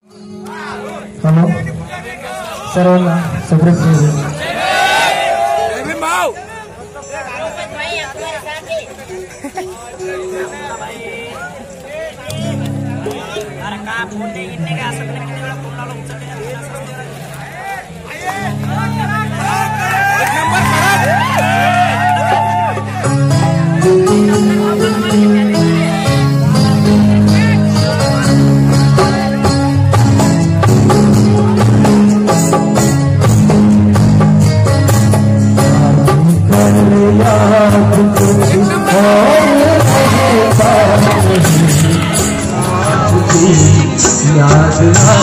Halo, Sarona, seperti याद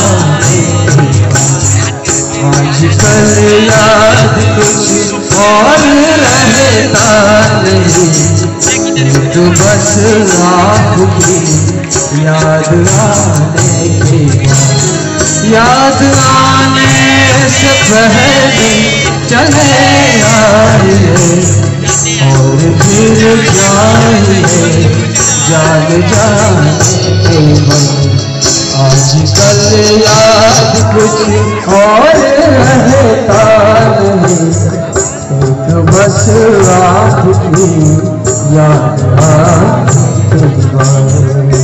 आजकल याद कुछ और रहता नहीं, तो बस आपकी याद आने के बाद, याद आने से पहले चले आए और फिर जाए जान जाने के बाद। आजकल याद कुछ और रहता नहीं, एक बस आपकी याद आने के बाद।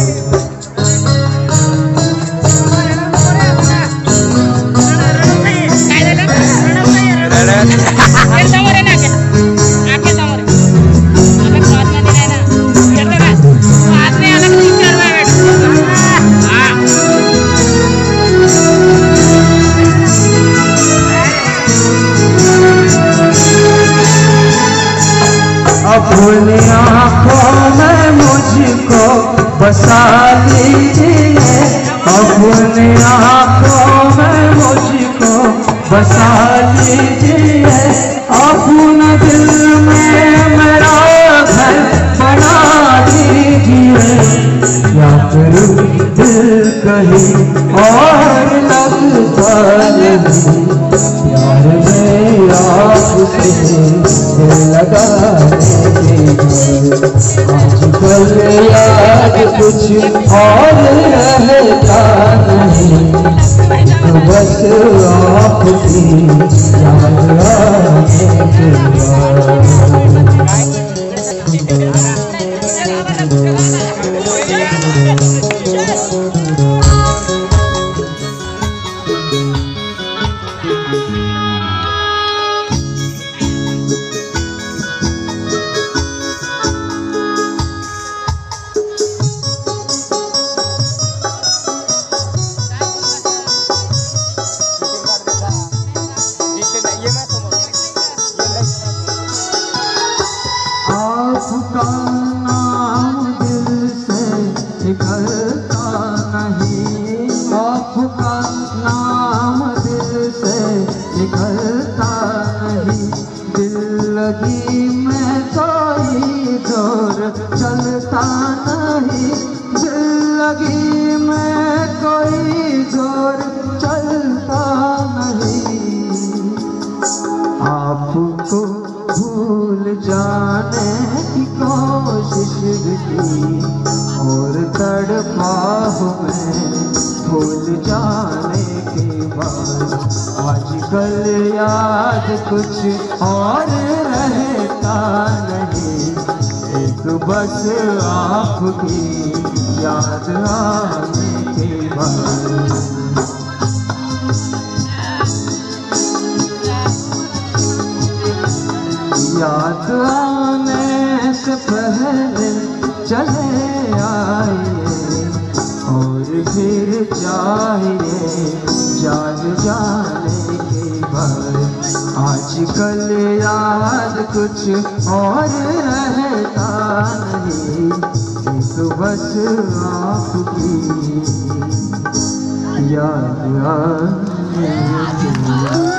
अपनी आँखों में मुझको बसा लीजिए, अपनी आँखों में मुझको बसा लीजिए, अपने दिल में मेरा घर बना लीजिए, या फिर दिल कहीं और लगता नहीं, प्यार में आपसे लगाने के बाद। आजकल याद कुछ और रहता नहीं, तो बस आपकी याद आने के बाद। आपका नाम दिल से निकलता नहीं, आपका नाम दिल से निकलता नहीं, दिल लगी में कोई जोर चलता नहीं, दिल लगी में कोई जोर चलता नहीं। आपको भूल जाने की कोशिश की और तड़पा हूँ मैं भूल जाने के बाद। आजकल याद कुछ और रहता नहीं, एक बस आपकी याद आने के बाद। याद आने से पहले चले आइए और फिर जाइए जान जाने के बाद। आजकल याद कुछ और रहता नहीं, एक बस आपकी याद आने के बाद।